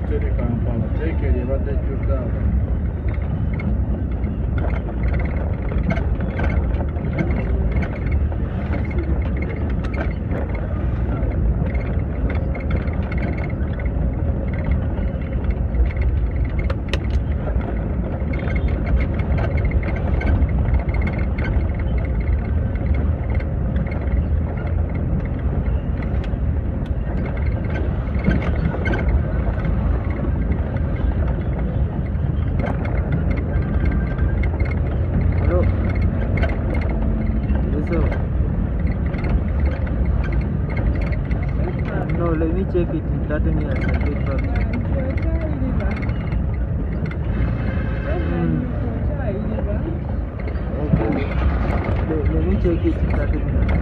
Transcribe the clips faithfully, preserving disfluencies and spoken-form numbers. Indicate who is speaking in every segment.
Speaker 1: Tele Kampala, take it, but that you down.
Speaker 2: No, let me check it in thirty minutes and get back. Mm. Okay. Let, let me check it in thirty minutes.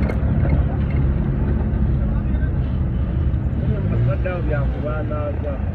Speaker 2: Down, down,